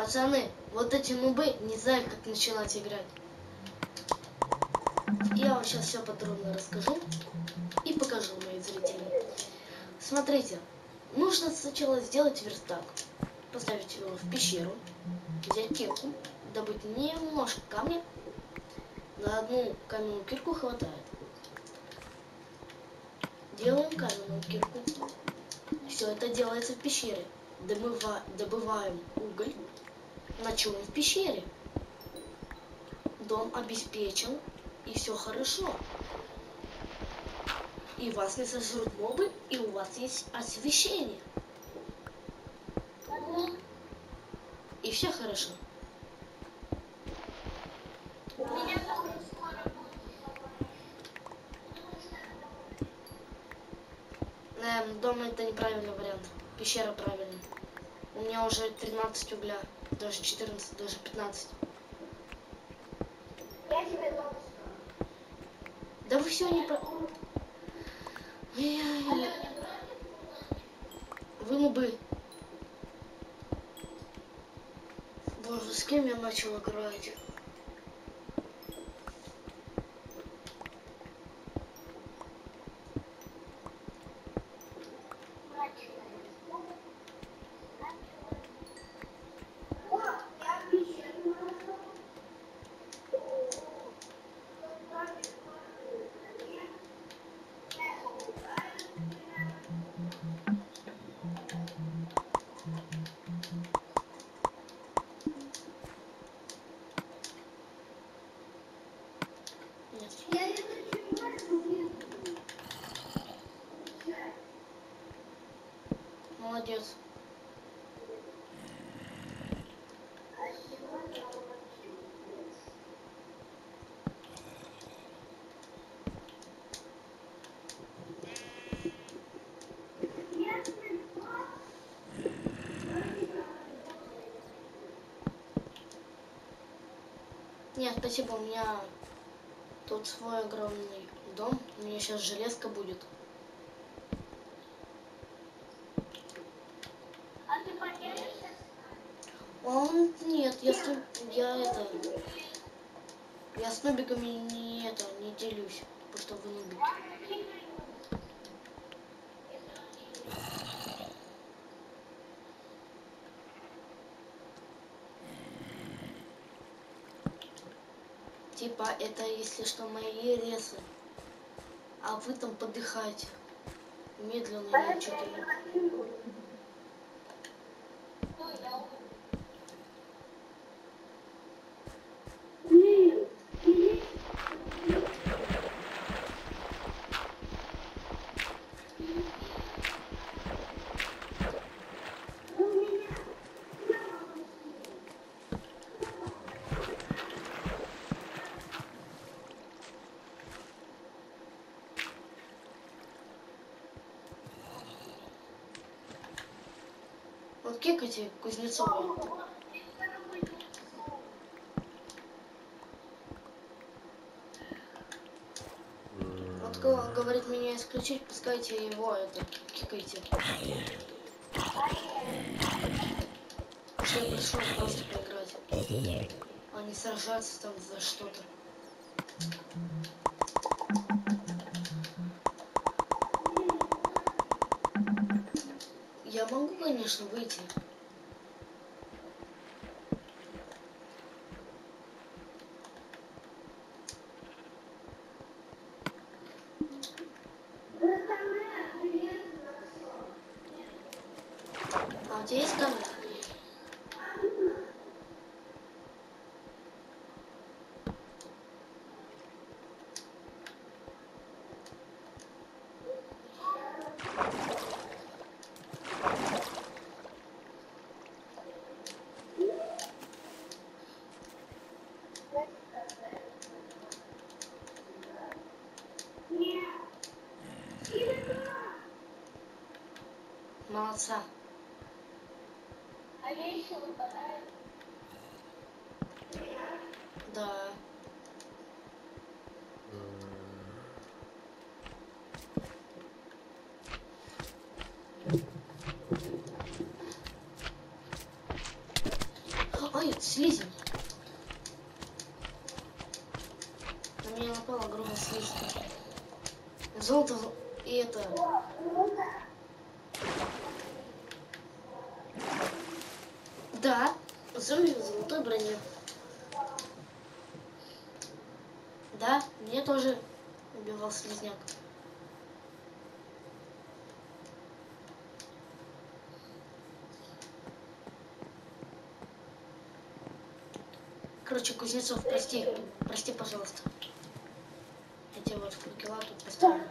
Пацаны, вот эти нубы не знают, как начинать играть. Я вам сейчас все подробно расскажу и покажу, мои зрители. Смотрите, нужно сначала сделать верстак, поставить его в пещеру, взять кирку, добыть немножко камня. На одну каменную кирку хватает. Делаем каменную кирку. Все это делается в пещере. Добываем уголь. Ночуем в пещере. Дом обеспечен, и все хорошо. И вас не сожрут мобы, и у вас есть освещение. И все хорошо. Дом это неправильный вариант. Пещера правильная. У меня уже 13 угля. Даже 14, даже 15. Да вы все не про... Вы нубы. Боже, с кем я начал играть? Молодец. Нет, спасибо, у меня тут свой огромный дом. У меня сейчас железка будет. А ты поделишься? Он нет, я с нубиками не делюсь, потому что вы нубики. Типа это, если что, мои ресы, а вы там подыхаете медленно и мучительно. Вот кекайте Кузнецова. Вот кто говорит меня исключить, пускайте его это кикайте. Что я пришел просто поиграть, а не сражаться там за что-то. Я могу, конечно, выйти. А у тебя есть камень? Молодца. А я еще выпадаю. Да. слизень. На меня напала огромная слизень. Золото и это... Да, зомби в золотой броне. Да, мне тоже убивал слизняк. Короче, Кузнецов, прости, пожалуйста. Я тебе вот факела тут поставлю.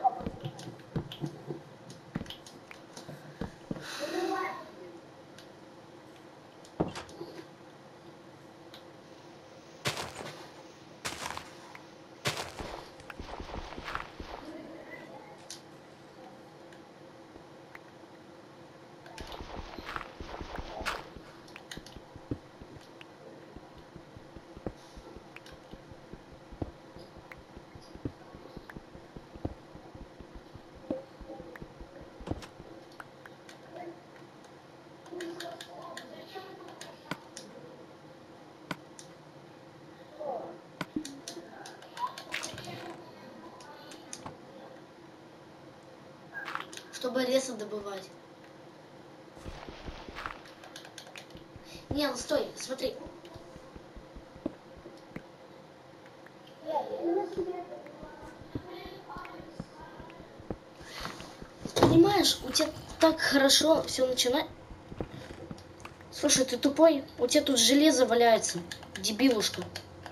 Чтобы леса добывать. Не, ну стой, смотри. Понимаешь, у тебя так хорошо все начинает. Слушай, ты тупой? У тебя тут железо валяется, дебилушка.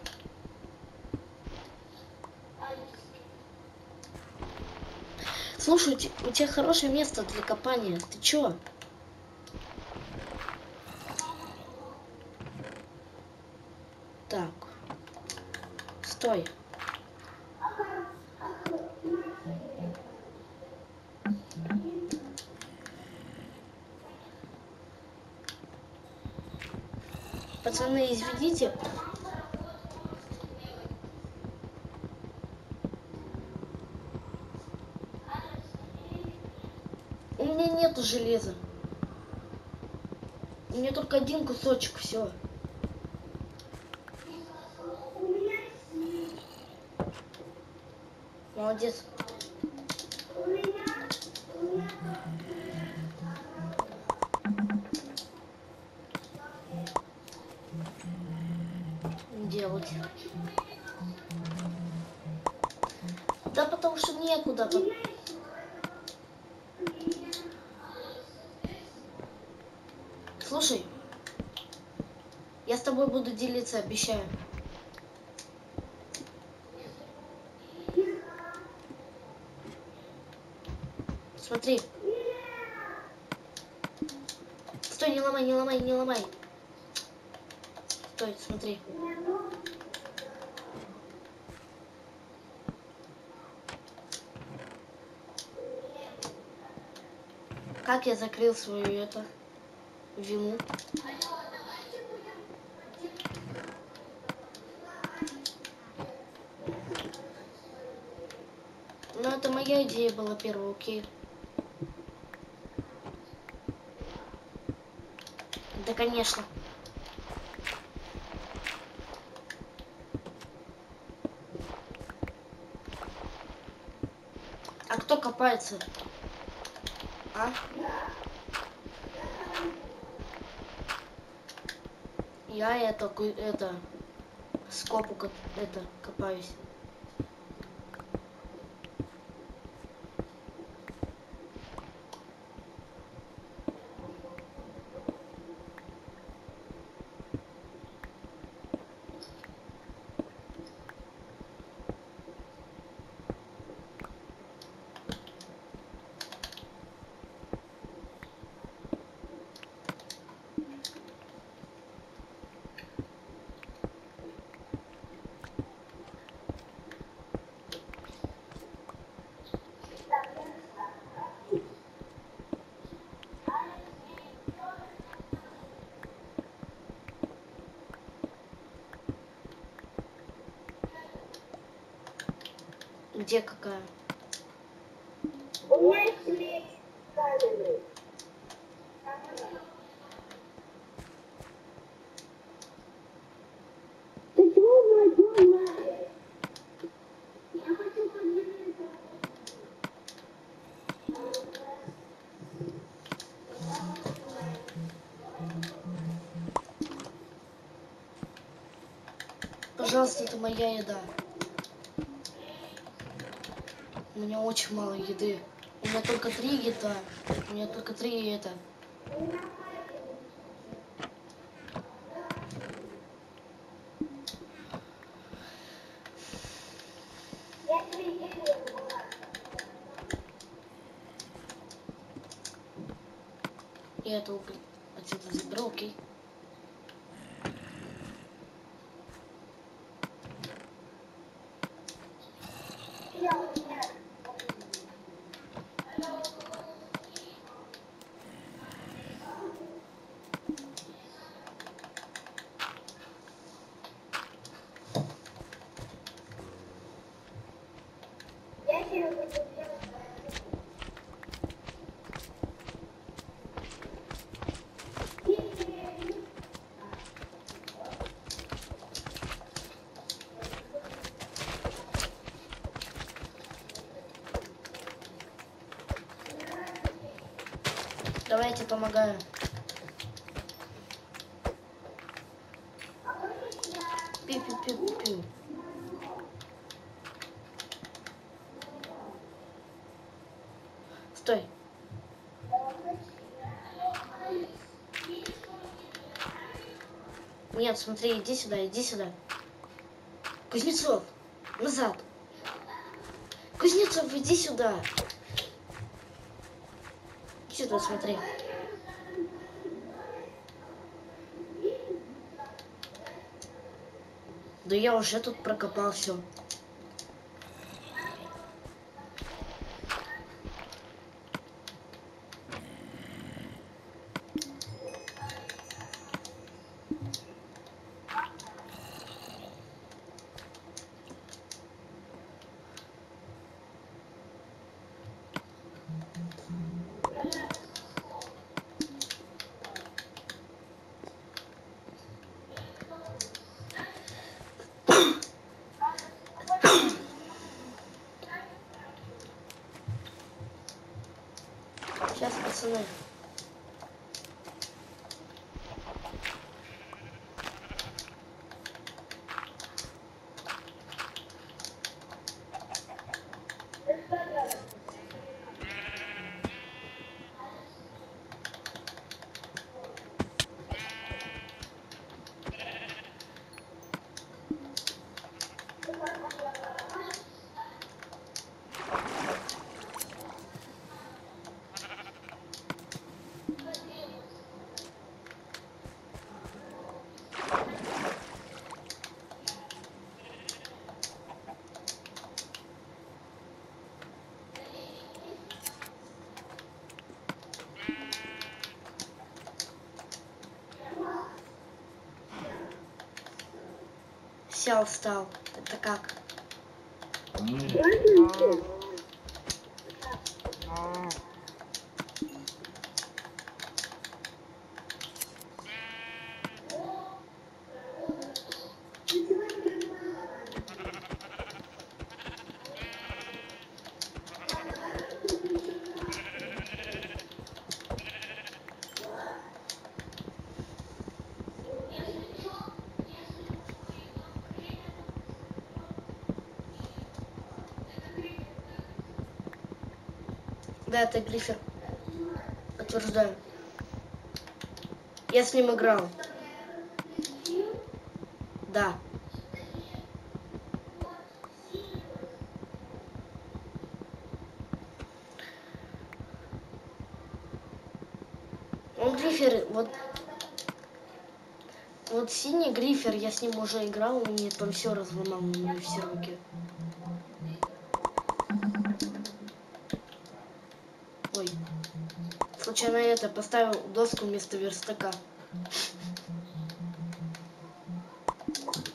Слушай, у тебя хорошее место для копания. Ты чё? Так. Стой. Пацаны, извините. У меня нету железа. У меня только один кусочек, все. Молодец. Делать. Да потому что некуда. Слушай, я с тобой буду делиться, обещаю. Смотри. Стой, не ломай, не ломай, не ломай. Стой, смотри. Как я закрыл свою вину? Но это моя идея была первая, окей. Да, конечно. А кто копается? А? Я это скопу копаюсь. Где какая? У меня есть меч каменный. Пожалуйста, это моя еда. У меня очень мало еды. У меня только 3 еда. У меня только 3 это. Я тебе дерево. Я это уголь отсюда заберу, окей. Я тебе буду. Давайте помогаю. Пиу-пиу-пиу-пиу. Стой. Нет, смотри, иди сюда, иди сюда. Кузнецов, назад. Кузнецов, иди сюда. Сюда смотри. Да я уже тут прокопал все. Сейчас, пацаны. Сел, встал. Это как? Да, это Глифер. Подтверждаю. Я с ним играл. Да. Он Глифер, вот синий Глифер, я с ним уже играл, он мне там все разломал, мне все руки. Ой. Случайно это поставил доску вместо верстака.